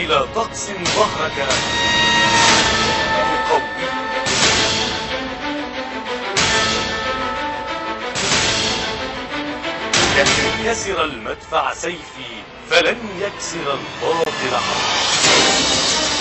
إلى طقس ظهرك قوي. لكن كسر المدفع سيفي فلن يكسر الباطل حقي.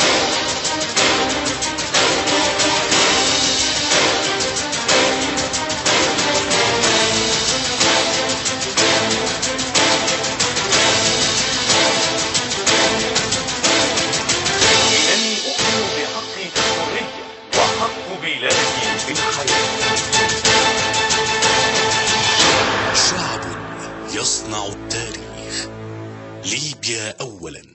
يصنع التاريخ. ليبيا أولا.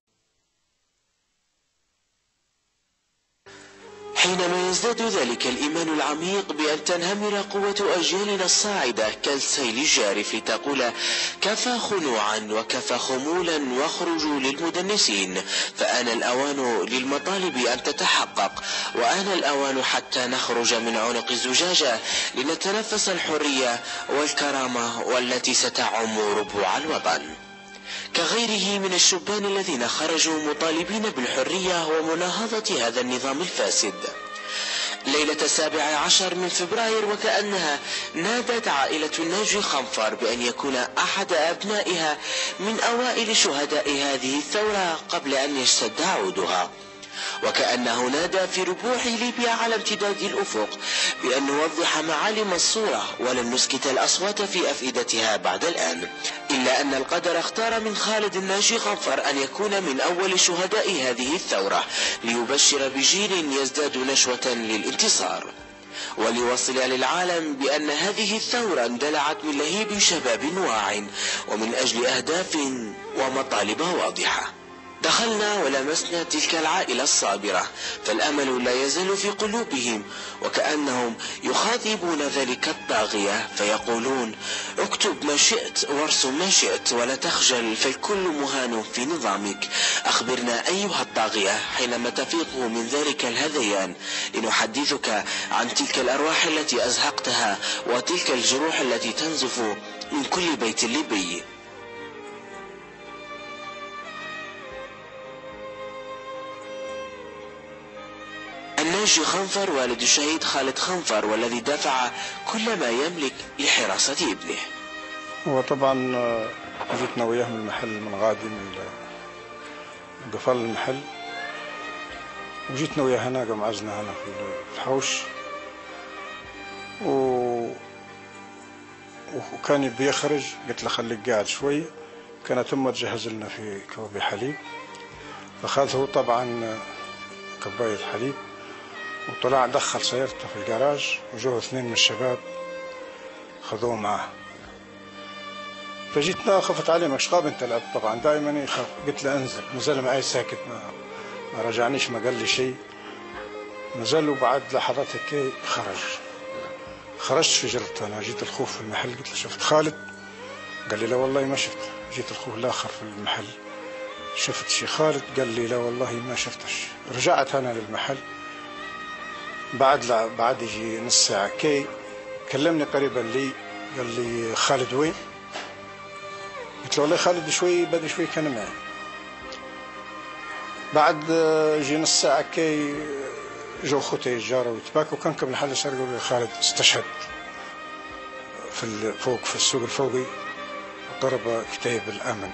حينما يزداد ذلك الإيمان العميق بأن تنهمر قوة أجيالنا الصاعدة كالسيل الجارف لتقول كفى خنوعا وكفى خمولا واخرجوا للمدنسين، فآن الأوان للمطالب أن تتحقق، وآن الأوان حتى نخرج من عنق الزجاجة لنتنفس الحرية والكرامة والتي ستعم ربوع الوطن. كغيره من الشبان الذين خرجوا مطالبين بالحرية ومناهضة هذا النظام الفاسد. ليلة 17 من فبراير وكأنها نادت عائلة الناجي خنفر بأن يكون أحد أبنائها من أوائل شهداء هذه الثورة قبل أن يشتد عودها، وكأنه نادى في ربوع ليبيا على امتداد الأفق بأن نوضح معالم الصورة ولن نسكت الأصوات في أفئدتها بعد الآن. إلا أن القدر اختار من خالد الناجي خنفر أن يكون من أول شهداء هذه الثورة ليبشر بجيل يزداد نشوة للانتصار، وليوصل للعالم بأن هذه الثورة اندلعت من لهيب شباب واع ومن أجل أهداف ومطالب واضحة. دخلنا ولمسنا تلك العائلة الصابرة، فالأمل لا يزال في قلوبهم، وكأنهم يخاطبون ذلك الطاغية فيقولون اكتب ما شئت وارسم ما شئت ولا تخجل فالكل مهان في نظامك. أخبرنا أيها الطاغية حينما تفيق من ذلك الهذيان لنحدثك عن تلك الأرواح التي أزهقتها وتلك الجروح التي تنزف من كل بيت ليبي. الناجي خنفر والد الشهيد خالد خنفر، والذي دفع كل ما يملك لحراسة ابنه. وطبعا جيتنا وياه من المحل من غادي من قفل المحل، وجيتنا وياه هنا قام عزنا هنا في الحوش، وكان يبي يخرج، قلت له خليك قاعد شوي. كانت امه تجهز لنا في كوبي حليب، فاخذ هو طبعا كوبايه حليب وطلع دخل سيارته في الجراج، وجوه اثنين من الشباب خذوه معه. فجيتنا خفت عليه مشغاب انت لعبت طبعا دائما يخاف. قلت له انزل، نزل معي ساكت ما رجعنيش ما قال لي شيء. نزل وبعد لحظات هيك خرجت في جرته. انا جيت الخوف في المحل، قلت له شفت خالد؟ قال لي لا والله ما شفت. جيت الخوف الاخر في المحل، شفت شي خالد؟ قال لي لا والله ما شفتش. رجعت انا للمحل بعد يجي نص ساعة كي كلمني قريبا لي، قال لي خالد وين؟ قلت له والله خالد بعد شوي كان معي. بعد يجي نص ساعة كي جو خوتي جاروا يتباكوا، كان قبل حد صار يقول لي خالد استشهد فوق في السوق الفوقي، ضرب كتيب الأمن.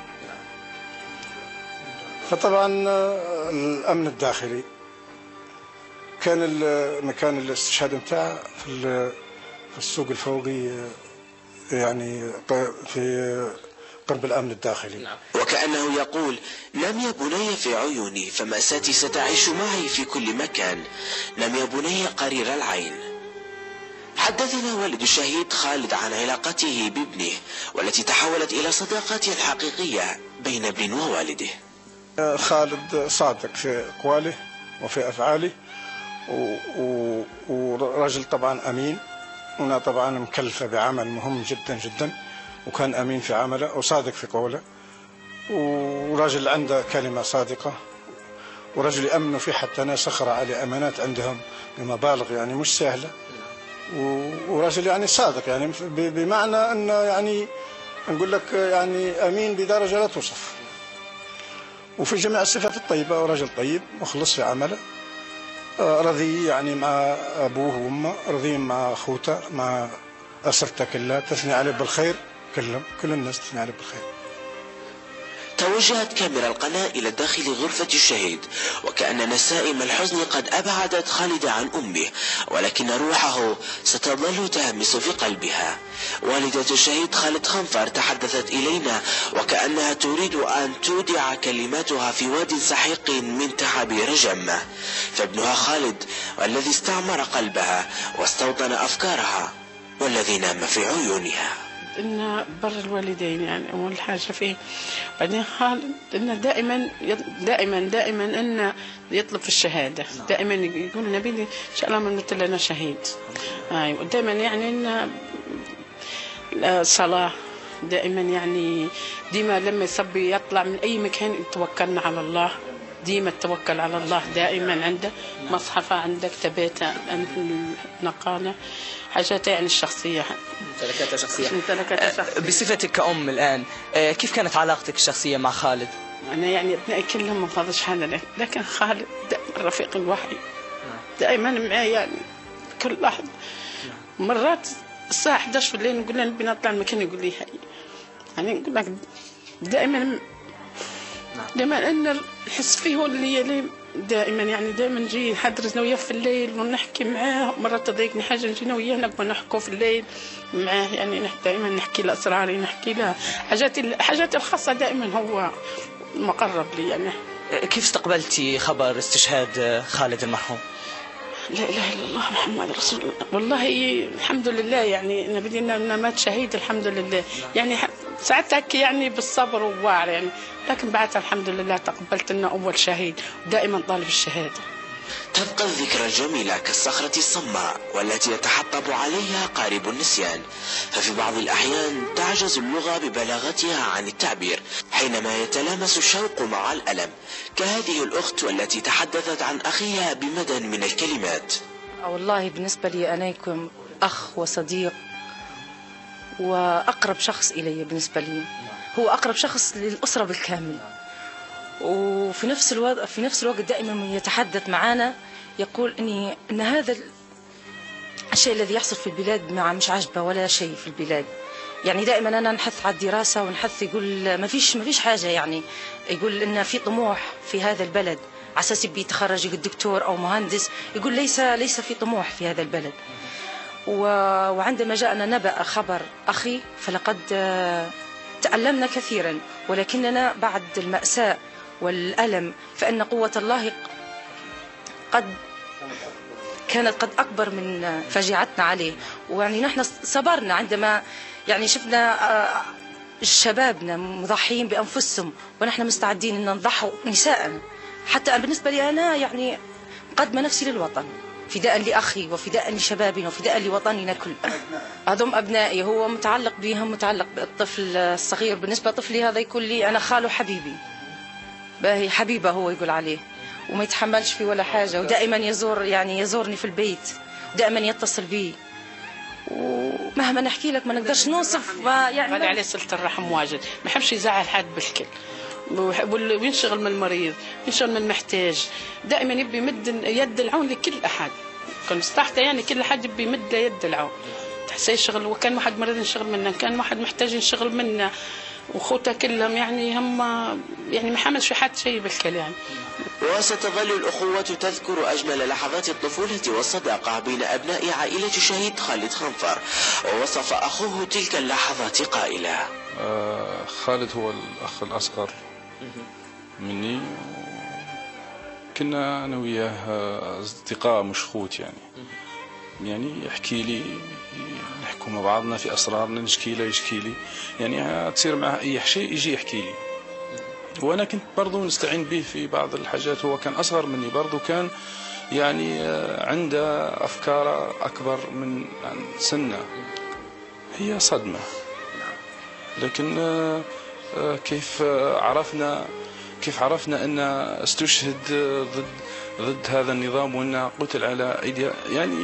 فطبعا الأمن الداخلي كان مكان الاستشهاد متاعه في السوق الفوقي، يعني في قرب الأمن الداخلي. وكأنه يقول نم يا بني في عيوني فمأساتي ستعيش معي في كل مكان، نم يا بني قرير العين. حدثنا والد الشهيد خالد عن علاقته بابنه والتي تحولت إلى صداقة حقيقية بين ابن ووالده. خالد صادق في أقواله وفي أفعاله، ورجل طبعا أمين، هنا طبعا مكلفة بعمل مهم جدا جدا، وكان أمين في عمله وصادق في قوله، ورجل عنده كلمة صادقة، ورجل يأمنوا فيه حتى ناس أخرى على أمانات عندهم بمبالغ يعني مش سهلة، ورجل يعني صادق، يعني بمعنى أنه يعني نقول لك يعني أمين بدرجة لا توصف. وفي جميع الصفات الطيبة، ورجل طيب مخلص في عمله، رضي يعني مع أبوه وأمه، رضي مع أخوته، مع أسرته كلها، تثني عليه بالخير، كل الناس تثني عليه بالخير. توجهت كاميرا القناة إلى داخل غرفة الشهيد، وكأن نسائم الحزن قد أبعدت خالد عن أمه، ولكن روحه ستظل تهمس في قلبها. والدة الشهيد خالد خنفر تحدثت إلينا وكأنها تريد أن تودع كلماتها في واد سحيق من تعابير جمة، فابنها خالد الذي استعمر قلبها واستوطن أفكارها والذي نام في عيونها. إن بر الوالدين يعني أول حاجة فيه. بعدين خالد إنه دائما إنه يطلب في الشهادة، دائما يقول نبيني إن شاء الله من مثل لنا شهيد. أيوة دائما يعني إنه الصلاة دائما يعني ديما لما يصبي يطلع من أي مكان توكلنا على الله، ديما التوكل على الله دائما عنده، مصحفه عنده، كتاباته، نقاله، حاجاته يعني الشخصية، ممتلكاتها الشخصية. بصفتك كأم الآن كيف كانت علاقتك الشخصية مع خالد؟ أنا يعني أبنائي كلهم ما فاضش حدا، لكن خالد دائما رفيق الوحي، دائما معي يعني كل لحظة. مرات الساعة 11 بالليل نقول له نبي نطلع المكان، يقول لي هاي، يعني نقول لك دائما أن نحس فيه هو اللي دائما يعني دائما نجي نحدرنا وياه في الليل ونحكي معاه. مرات تضايقني حاجة نجينا وياه نقعد نحكوا في الليل معاه، يعني دائما نحكي له أسراري، نحكي له حاجاتي الخاصة، دائما هو مقرب لي يعني. كيف استقبلتي خبر استشهاد خالد المرحوم؟ لا إله إلا الله محمد رسول الله. والله الحمد لله يعني نبينا مات شهيد الحمد لله، يعني ساعتها يعني بالصبر وواعر يعني، لكن بعدها الحمد لله تقبلت لنا أول شهيد، ودائما طالب الشهادة. تبقى الذكرى الجميلة كالصخرة الصماء والتي يتحطب عليها قارب النسيان، ففي بعض الأحيان تعجز اللغة ببلاغتها عن التعبير حينما يتلامس الشوق مع الألم، كهذه الأخت والتي تحدثت عن أخيها بمدى من الكلمات. والله بالنسبة لي أنا يكون أخ وصديق وأقرب شخص إلي، بالنسبة لي هو أقرب شخص للأسرة بالكامل، وفي نفس الوقت دائما يتحدث معنا يقول إن هذا الشيء الذي يحصل في البلاد مش عاجبه ولا شيء في البلاد. يعني دائما أنا نحث على الدراسة ونحث، يقول ما فيش حاجة، يعني يقول إن في طموح في هذا البلد، على أساس بيتخرج دكتور أو مهندس، يقول ليس في طموح في هذا البلد. وعندما جاءنا نبأ خبر أخي فلقد تألمنا كثيرا، ولكننا بعد المأساة والألم فإن قوة الله كانت قد أكبر من فجيعتنا عليه. ويعني نحن صبرنا عندما يعني شفنا شبابنا مضحين بأنفسهم، ونحن مستعدين أن نضحوا نساءنا. حتى بالنسبة لي أنا يعني قدم نفسي للوطن، فداء لأخي وفداء لشبابنا وفداء لوطننا كل. هذم أبنائي، هو متعلق بهم، متعلق بالطفل الصغير. بالنسبة لطفلي هذا يقول لي أنا خاله حبيبي، باهي حبيبة هو يقول عليه، وما يتحملش فيه ولا حاجة، ودائما يزورني في البيت، دائما يتصل بي، ومهما نحكي لك ما نقدرش نوصف. يعني هذا عليه صلة الرحم واجد، ما يحبش يزعل حد بالكل، وينشغل من المريض، ينشغل من المحتاج، دائما يبي يمد يد العون لكل أحد، كان مستحتى يعني كل حد يبي يمد يد العون، تحسي يشغل، وكان واحد مريض ينشغل منه، كان واحد محتاج ينشغل منه، وخوته كلهم يعني هم يعني ما حملش في حد شيء بالكلام. وستظل الأخوة تذكر أجمل لحظات الطفولة والصداقة بين أبناء عائلة الشهيد خالد خنفر، ووصف أخوه تلك اللحظات قائلا: خالد هو الأخ الأصغر مني، كنا أنا وياه أصدقاء مش خوت يعني يحكي لي، نحكوا مع بعضنا في أسرارنا، نشكي له يشكي لي، يعني تصير معه أي شيء يجي يحكي لي، وأنا كنت برضو نستعين به في بعض الحاجات. هو كان أصغر مني برضو، كان يعني عنده أفكار أكبر من سنه، هي صدمة. لكن كيف عرفنا أن استشهد ضد هذا النظام وأن قتل على أيدي، يعني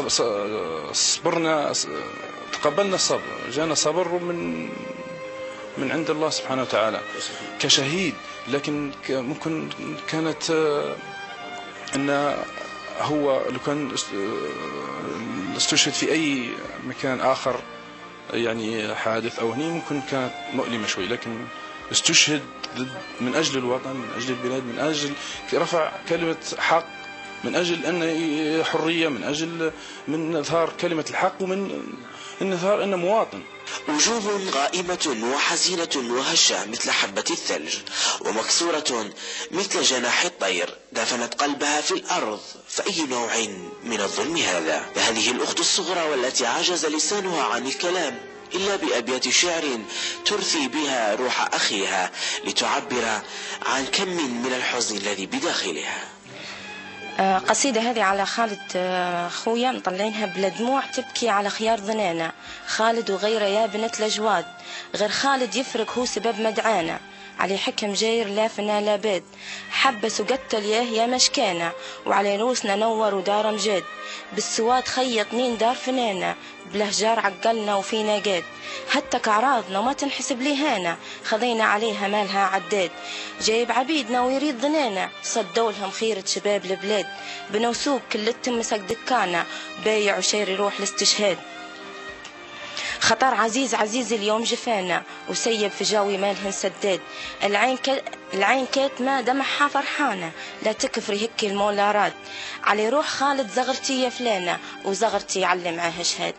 تقبلنا الصبر، جانا صبر من عند الله سبحانه وتعالى كشهيد. لكن ممكن كانت أن هو لو كان استشهد في أي مكان آخر يعني حادث أو هني ممكن كانت مؤلمة شوي، لكن استشهد من أجل الوطن، من أجل البلاد، من أجل رفع كلمة حق، من أجل أن حرية، من إظهار كلمة الحق، ومن إظهار أنه مواطن. وجوه غائمة وحزينة وهشة مثل حبة الثلج، ومكسورة مثل جناح الطير دفنت قلبها في الأرض. فأي نوع من الظلم هذا؟ هذه الأخت الصغرى والتي عجز لسانها عن الكلام إلا بأبيات شعر ترثي بها روح أخيها لتعبر عن كم من الحزن الذي بداخلها. قصيدة هذه على خالد خويا مطلعينها بلا دموع تبكي على خيار ظنانا. خالد وغيره يا بنت الأجواد، غير خالد يفرق هو سبب مدعانا. علي حكم جاير لا فنا لا بيد، حبس وقتل يا مشكانا. وعلى روسنا نور ودار مجد، بالسواد خيط نين دار فنانا. بلهجار عقلنا وفينا قاد، حتى كعراضنا ما تنحسب لهانا. خذينا عليها مالها عداد، جايب عبيدنا ويريد ظنانا. صدوا لهم خيرة شباب البلاد، بنو سوق كلتهم مسك دكانا. بايع وشيري روح الاستشهاد، خطر عزيز اليوم جفانا. وسيب في جاوي مالهن سداد، العين كاتمة دمعها فرحانة. لا تكفري هيك المولا راد، علي روح خالد زغرتي يا فلانة. وزغرتي علم معاها شهاد.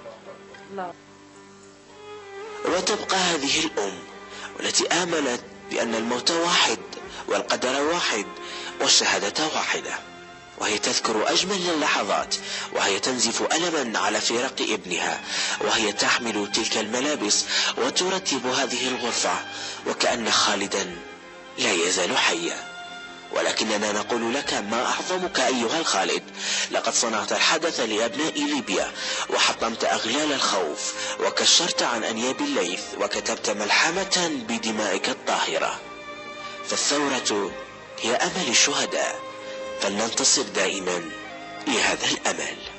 وتبقى هذه الأم والتي آمنت بأن الموت واحد والقدر واحد والشهادة واحدة، وهي تذكر أجمل اللحظات وهي تنزف ألما على فراق ابنها، وهي تحمل تلك الملابس وترتب هذه الغرفة وكأن خالدا لا يزال حيا. ولكننا نقول لك ما أعظمك أيها الخالد، لقد صنعت الحدث لأبناء ليبيا، وحطمت أغلال الخوف، وكشرت عن أنياب الليث، وكتبت ملحمة بدمائك الطاهرة. فالثورة هي أمل الشهداء، فلننتصر دائما لهذا الأمل.